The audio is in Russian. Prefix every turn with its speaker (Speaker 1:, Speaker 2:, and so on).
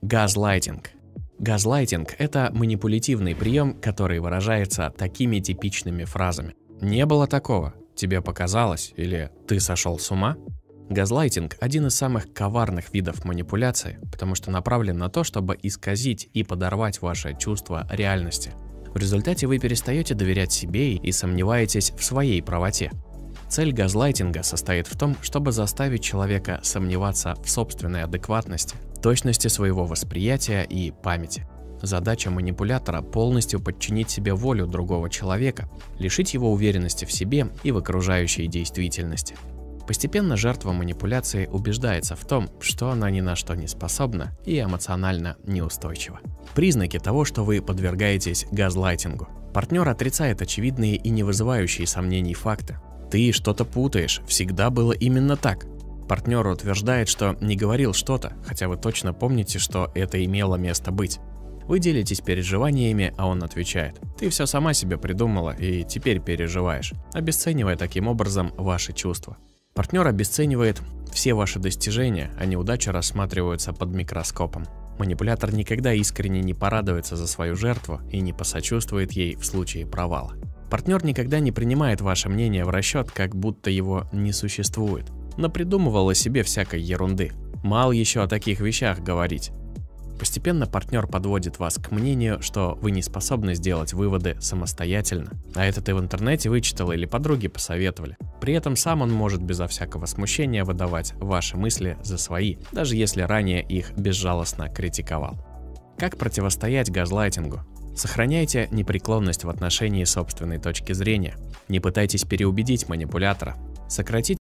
Speaker 1: Газлайтинг. Газлайтинг – это манипулятивный прием, который выражается такими типичными фразами. «Не было такого», «тебе показалось» или «ты сошел с ума». Газлайтинг – один из самых коварных видов манипуляции, потому что направлен на то, чтобы исказить и подорвать ваше чувство реальности. В результате вы перестаете доверять себе и сомневаетесь в своей правоте. Цель газлайтинга состоит в том, чтобы заставить человека сомневаться в собственной адекватности, точности своего восприятия и памяти. Задача манипулятора – полностью подчинить себе волю другого человека, лишить его уверенности в себе и в окружающей действительности. Постепенно жертва манипуляции убеждается в том, что она ни на что не способна и эмоционально неустойчива. Признаки того, что вы подвергаетесь газлайтингу. Партнер отрицает очевидные и не вызывающие сомнений факты. «Ты что-то путаешь, всегда было именно так». Партнер утверждает, что не говорил что-то, хотя вы точно помните, что это имело место быть. Вы делитесь переживаниями, а он отвечает: «Ты все сама себе придумала и теперь переживаешь», обесценивая таким образом ваши чувства. Партнер обесценивает все ваши достижения, а неудачи рассматриваются под микроскопом. Манипулятор никогда искренне не порадуется за свою жертву и не посочувствует ей в случае провала. Партнер никогда не принимает ваше мнение в расчет, как будто его не существует. Напридумывал о себе всякой ерунды. Мало еще о таких вещах говорить. Постепенно партнер подводит вас к мнению, что вы не способны сделать выводы самостоятельно. А это ты в интернете вычитал или подруги посоветовали. При этом сам он может безо всякого смущения выдавать ваши мысли за свои, даже если ранее их безжалостно критиковал. Как противостоять газлайтингу? Сохраняйте непреклонность в отношении собственной точки зрения. Не пытайтесь переубедить манипулятора. Сократите